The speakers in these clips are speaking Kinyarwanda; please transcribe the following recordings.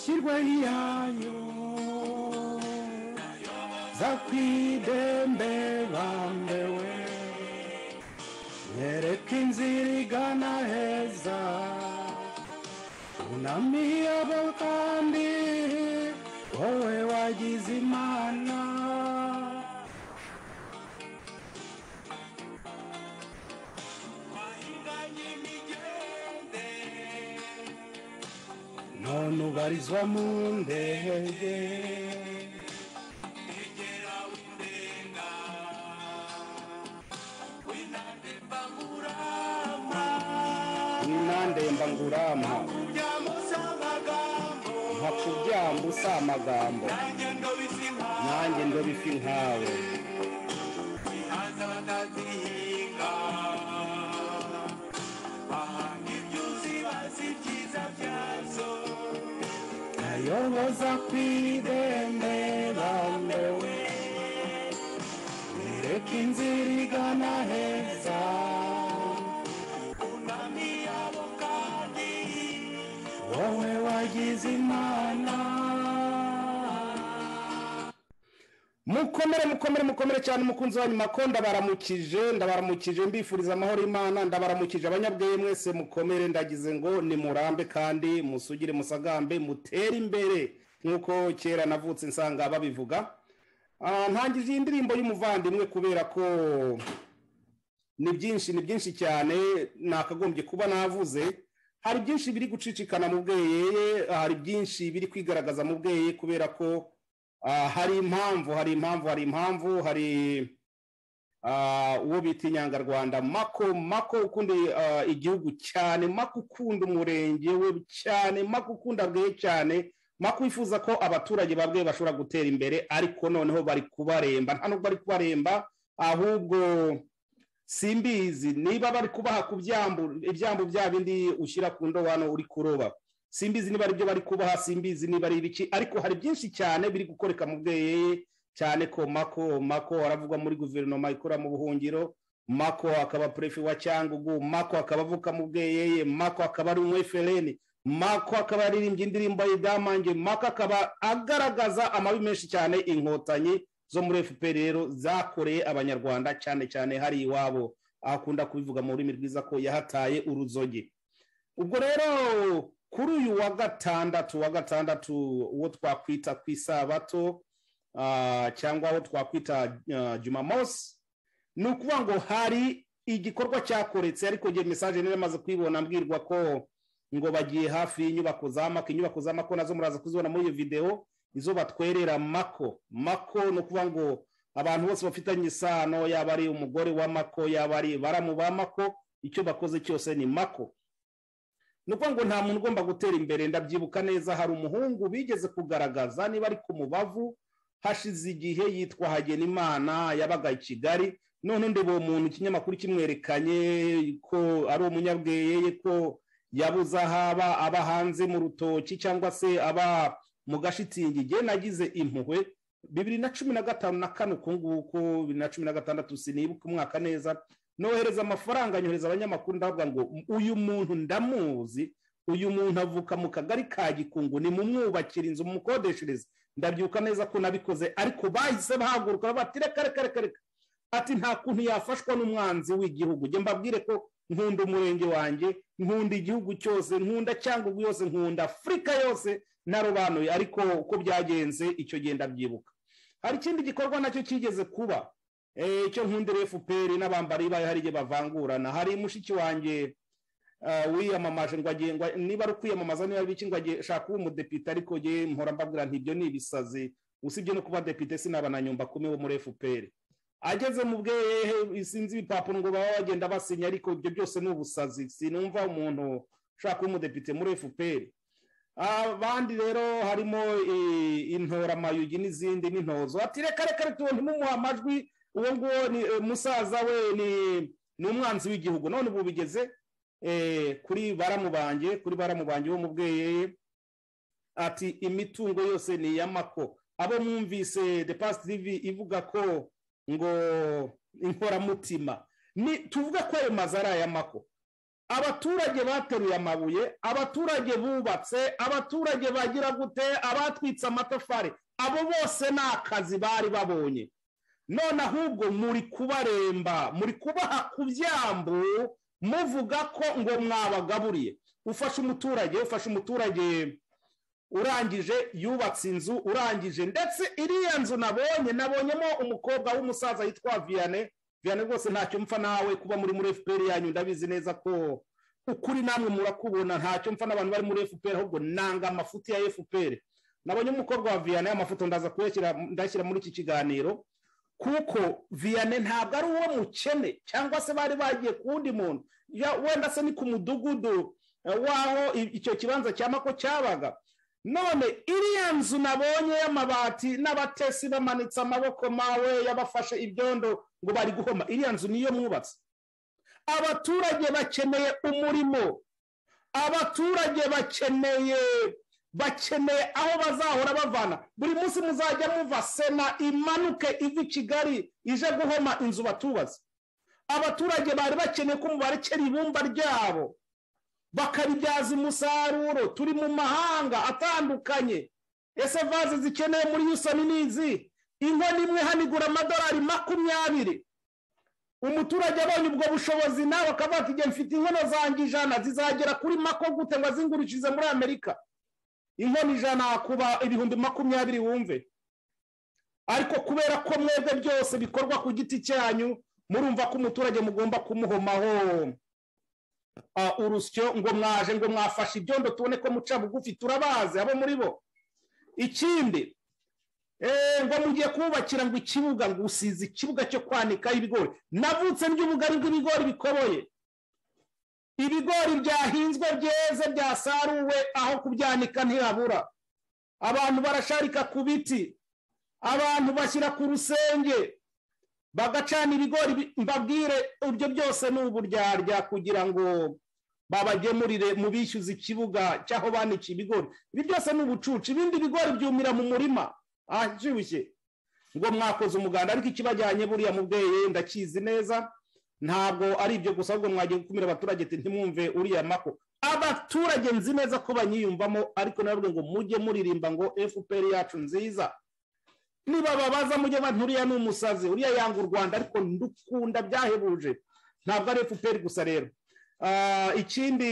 shirwe yanyu zakwidembe bambewe nyereka inzira igana heza unamiye abo kandi wowe wagize imana none ubarizwa mu ndege winandemba ngurama nkakubyambusa amagambo nanjye ndobifi nkawe ayoboza kwidembe bambewe nereka inzira igana heza unamiye abo kandi wowe wagize imana. mukomere cyane umukunzi wanyu Mako ndabaramukije mbifuriza amahoro y'Imana, ndabaramukije abanyabwenge mwese mukomere, ndagize ngo ni murambe kandi musugire musagambe mutere imbere nkuko kera navutse nsanga babivuga. Ntangije indirimbo y'umuvandimwe kubera ko ni byinshi cyane nakagombye kuba navuze. Hari byinshi biri gucicikana mu bweye, hari byinshi biri kwigaragaza mu bweye kubera ko hari impamvu uwo bita Inyangarwanda Mako ukunda igihugu cyane, Mako ukunda umurenge we cyane, Mako ukunda bweye cyane, Mako wifuza ko abaturage babwe bashobora gutera imbere, ariko noneho bari kubaremba. Nta nubwo bari kubaremba, ahubwo simbizi niba bari kubaha ku ibyambu bya bindi ushyira ku ndobano uri kuroba, simbizi niba ari byo bari kubaha, simbizi niba ari ibiki, ariko hari byinshi cyane biri gukoreka mu bweye cyane ko Mako aravugwa muri guverinoma ikora mu buhungiro, Mako akaba prefe wa Cyangugu, Mako akaba avuka mu bweye, Mako akaba ari umwefereni, Mako akaba aririmbye indirimbo y'Idamange, Mako akaba agaragaza amabi menshi cyane inkotanyi zo muri FPR rero zakoreye abanyarwanda cyane hari iwabo, akunda kubivuga mu rurimi rwiza ko yahataye uruzoge. Ubwo rero kuri uyu wa gatandatu uwo twakwita kwisabato cyangwa aho twakwita Jumamosi, ni ukuvuga ngo hari igikorwa cyakoretse, ariko ngiye message nari maze kwibona mbwirwa ko ngo bagiye hafi y'inyubako za Mako nazo muraza kuzibona muri iyo video, izo batwerera Mako ni ukuvuga ngo abantu bose bafitanye isano, yaba ari umugore wa Mako, yaba ari baramu ba Mako, icyo bakoze cyose ni Mako. Nuko ngo nta muntu ugomba gutera imbere. Ndabyibuka neza, hari umuhungu bigeze kugaragaza niba ari ku Mubavu hashize igihe yitwa Hagenimana, yabaga i Kigali, none ndebo uwo muntu ikinyamakuru kimwerekanye ko ari umunyabweye, ko yabuze ahaba, aba hanze mu rutoki cyangwa se aba mu gashitingi. Ngiye nagize impuhwe 2015 na kane kunguko 2016 sinibuka umwaka neza, nohereza amafaranga nyohereza abanyamakuru ndavuga ngo uyu muntu ndamuzi, uyu muntu avuka mu kagari ka Gikungu, ni mumwubakira inzu mukodeshereza. Ndabyuka neza ko nabikoze, ariko bahise bahaguruka bati reka ati nta kuntu yafashwa n'umwanzi w'igihugu. Nge mbabwire ko nkunda umurenge wanjye, nkunda igihugu cyose, nkunda Cyangugu yose, nkunda Afrika yose narobanuye, ariko uko byagenze icyo genda byibuka. Hari ikindi gikorwa nacyo kigeze kuba, icyo nkundire FPR n'abambari baye hari igihe bavangurana. Hari mushiki wanjye wiyamamaje ngo agengwa, niba ari kwiyamamaza niba biki ngo ashaka kuba umudepite, ariko nge mpora mbabwira nti ibyo ni ibisazi, usibye no kuba depite sinaba na nyumba kumi wo muri FPR. Ageze mu bweye sinzi ibipapuro ngo baba bagenda basinya, ariko ibyo byose ni ubusazi. Sinumva umuntu ushaka kuba umudepite muri FPR. Abandi rero harimo intora mayugi n'izindi n'intozo, ati reka tubone mumuha amajwi, uwo nguwo ni musaza we ni umwanzi w'igihugu. None ubu bigeze kuri baramubanje wo mu bweye, ati imitungo yose ni ya Mako. Abo mwumvise The Past TV ivuga ko ngo inkoramutima ni tuvuga ko ayo mazara ya Mako, abaturage bateruye amabuye, abaturage bubatse, abaturage bagira gute, abatwitse amatafari, abo bose ni akazi bari babonye. None ahubwo muri kubaremba, muri kubaha ku byambu, muvuga ko ngo mwabagaburiye. Ufashe umuturage urangije yubatse inzu, urangije ndetse iriya nzu nabonyemo umukobwa w'umusaza yitwa Vianney rwose ntacyo mpfa nawe kuba muri FPR yanyu, ndabizi neza ko ukuri namwe murakubona, ntacyo mpfa n'abantu bari muri FPR, ahubwo nanga amafuti ya FPR. Nabonye umukobwa wa Vianney, amafoto ndaza ndashyira muri iki kiganiro, kuko Vianney ntabwo ari uwo mukene cyangwa se bari bagiye ku wundi muntu, wenda se ni ku mudugudu waho icyo kibanza cya Mako cyabaga. None iriya nzu nabonye y'amabati n'abatesi bamanitse amaboko mawe yabafashe ibyondo ngo bari guhoma, iriya nzu niyo mwubatse. Abaturage bakeneye umurimo, abaturage bakeneye aho bazahora bavana. Buri munsi muzajya muva Sena imanuke iva i Kigali ije guhoma inzu batubatse. Abaturage bari bakeneye ko mubarekera ibumba ryabo bakabibyaza umusaruro. Turi mu mahanga atandukanye, ese vaze zikeneye muri Houston nizi, inkono imwe hanigura amadolari 20. Umuturage abonye ubwo bushobozi nawe akavuga ati ngiye mfite inkono zanjye 100 zizagera kuri Mako gute ngo azingurishirize muri Amerika. Inkono 100 kuba ibihumbi 20 wumve. Ariko kubera ko mwebwe byose bikorwa ku giti cyanyu, murumva ko umuturage mugomba kumuhomaho urusyo ngo mwaje ngo mwafashe ibyondo tubone ko muca bugufi. Turabazi abo muri bo. Ikindi ngo mugiye kubakira ngo ikibuga, ngo usize ikibuga cyo kwanika ibigori. Navutse ry'ubugari bw'ibigori bikoboye, ibigori byahinzwe byeze byasaruwe, aho kubyanika ntihabura. Abantu barasharika ku biti, abantu bashyira ku rusenge bagacana ibigori. Mbabwire ibyo byose ni uburyarya kugira ngo babagemurire mu bishyuza ikibuga cyaho banikiye ibigori. Ibi byose ni ubucucu. Ibindi bigori byumira mu murima ahashyushye ngo mwakoze umuganda. Ariko ikibajyanye buriya mubweye ndakizi neza, ntabwo ari ibyo gusa, ahubwo mwagiye gukumira abaturage ntimwumve uriya Mako. Abaturage nzi neza ko banyiyumvamo, ariko nabwo ngo mujye muririmba ngo FPR yacu nziza. Niba babaza mujye banturiya ni umusazi, uriya yanga u Rwanda ariko ndukunda byahebuje, ntabwo ari FPR gusa. Rero ikindi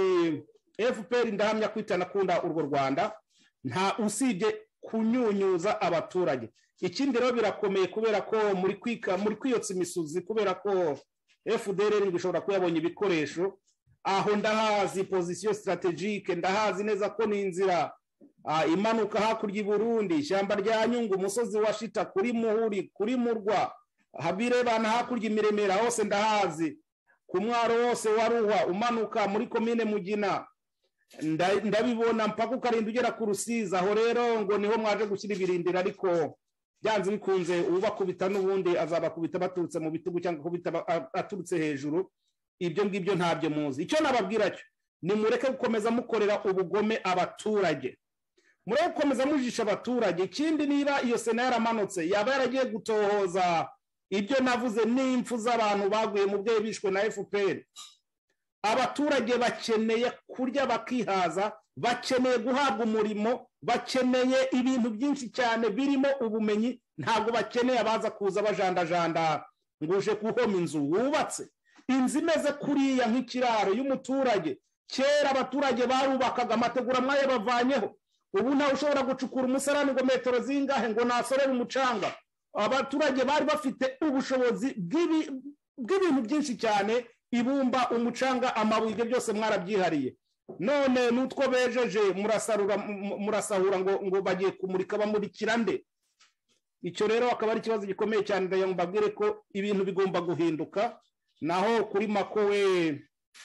FPR ndahamya kwitana kunda urwo Rwanda, nta usibye kunyunyuza abaturage. Ikindi rero birakomeye kubera ko muri kwiyotsa imisuzi, kubera ko FDLR bishobora kuyabonye ibikoresho aho. Ndahazi position strategique, ndahazi neza ko ni inzira imanuka hakurya i Burundi, ishyamba rya Nyungu, umusozi wa Shita, kuri Muhuri, kuri Murwa, habirebana hakurya Imiremera hose ndahazi, ku mwaro wose wa Ruhwa umanuka muri komine Mugina ndabibona mpaka ukarinda ugera ku Rusizi. Aho rero ngo niho mwaje gushyira ibirindira, ariko byanze bikunze ubakubita n'ubundi azabakubita baturutse mu bitugu cyangwa kubita aturutse hejuru. Ibyo ngibyo ntabyo muzi. Icyo nababwira cyo ni mureke gukomeza mukorera ubugome abaturage, mureke gukomeza mujisha abaturage. Ikindi niba iyo Sena yaramanutse yaba yaragiye gutohoza ibyo navuze n'impfu z'abantu baguye mu bweye bishwe na FPR. Abaturage bakeneye kurya bakihaza, bakeneye guhabwa umurimo, bakeneye ibintu byinshi cyane birimo ubumenyi. Ntabwo bakeneye abaza kuza bajandajanda nguje guhoma inzu wubatse. Inzu imeze kuriya nk'ikiraro y'umuturage, kera abaturage barubakaga amategura mwaye bavanyeho. Ubu ntawe ushobora gucukura umusarani ngo metero zingahe ngo nasorere umucanga. Abaturage bari bafite ubushobozi bw'ibintu byinshi cyane, ibumba, umucanga, amabuye, ibyo byose mwarabyihariye. None nutwo bejeje murasahura ngo bagiye kumurika, bamurikira nde? Icyo rero akaba ari ikibazo gikomeye cyane. Ndayo mbabwire ko ibintu bigomba guhinduka. Naho kuri Mako we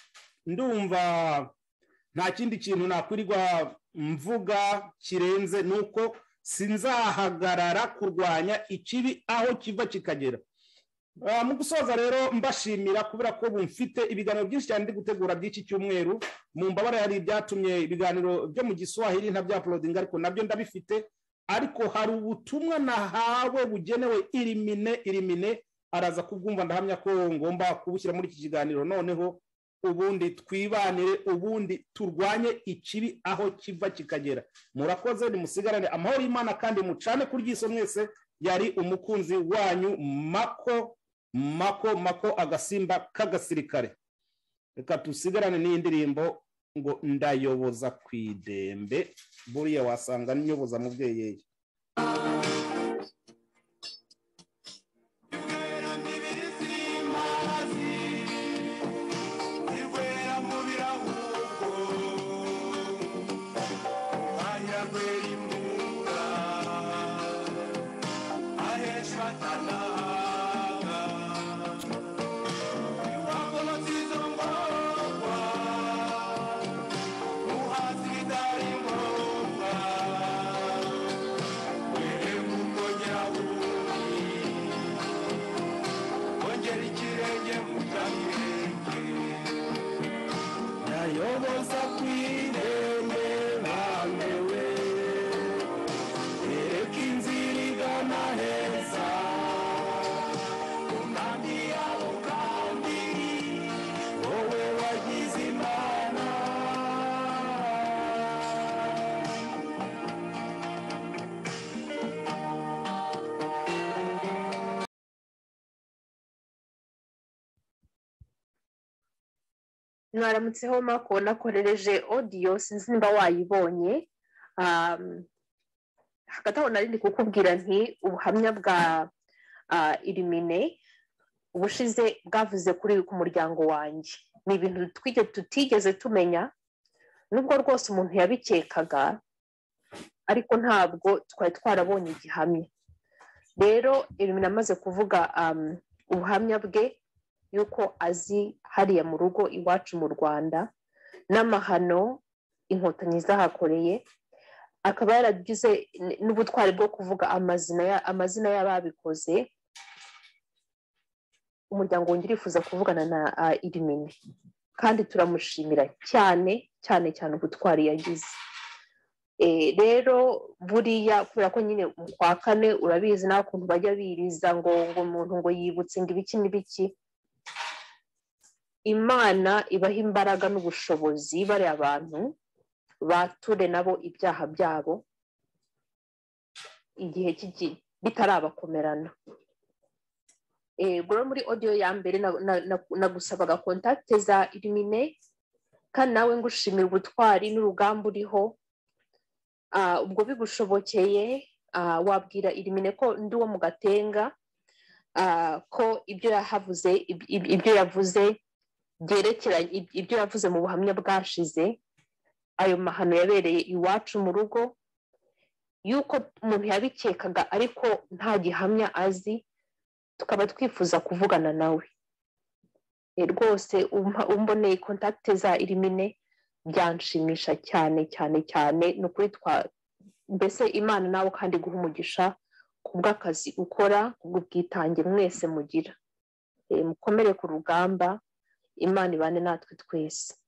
ndumva nta kindi kintu nakwirirwa mvuga kirenze, nuko sinzahagarara kurwanya ikibi aho kiva kikagera. Mu gusoza rero mbashimira kubera ko bumfite ibiganiro byinshi cyane ndi gutegura by'iki cyumweru. Mu mbabare hari ibyatumye ibiganiro byo mu Giswahili ntabya uploading, ariko nabyo ndabifite. Ariko hari ubutumwa nahawe bugenewe irimine araza kubwumva. Ndahamya ko ngomba kubushyira muri iki kiganiro. Noneho ubundi twibanire, ubundi turwanye ikibi aho kiva kikagera. Murakoze, nimusigarane amahoro y'Imana kandi mucane kuryiso mwese. Yari umukunzi wanyu Mako agasimba k'agasirikare. Reka tusigarane n'indirimbo ngo ndayoboza kwidembe, buriya wasanga nyoboza mubyeyi. mwaramutseho Mako, nakorereje audio sinzi nimba wayibonye. Hagati aho nari ndi kukubwira nti ubuhamya bwa Irimine ubushize bwavuze kuri ku muryango wanjye. Ni ibintu tutigeze tumenya, nubwo rwose umuntu yabikekaga, ariko ntabwo twari twarabonye igihamya. Rero Irimine amaze kuvuga ubuhamya bwe yuko azi hariya mu rugo iwacu mu Rwanda n'amahano inkotanyi zahakoreye, akaba yaragize n'ubutwari bwo kuvuga amazina y'ababikoze. Umuryango wongera urifuza kuvugana na Irimine kandi turamushimira cyane cyane cyane ubutwari yagize. Rero buriya kubera ko nyine mu kwa kane urabizi nawe ukuntu bajya biriza ngo umuntu ngo yibutse ngo ibiki n'ibiki. Imana ibaha imbaraga n'ubushobozi bari abantu bature nabo ibyaha byabo igihe bitarabakomerana. Bro muri audio ya mbere nagusabaga contact za Irimine kandi nawe ngushimira ubutwari n'urugamba uriho. Ubwo bigushobokeye wabwira Irimine ko ndi wo mu Gatenga, ko ibyo yavuze byerekeranye ibyo yavuze mu buhamya bwashize, ayo mahano yabereye iwacu mu rugo, yuko umuntu yabikekaga ariko nta gihamya azi, tukaba twifuza kuvugana nawe. Rwose umboneye contact za Irimine byanshimisha cyane cyane cyane. Ni ukuri mbese Imana nawe kandi guha umugisha kubw'akazi ukora, kubw'ubwitange mwese mugira. Mukomere ku rugamba, Imana ibane natwe twese.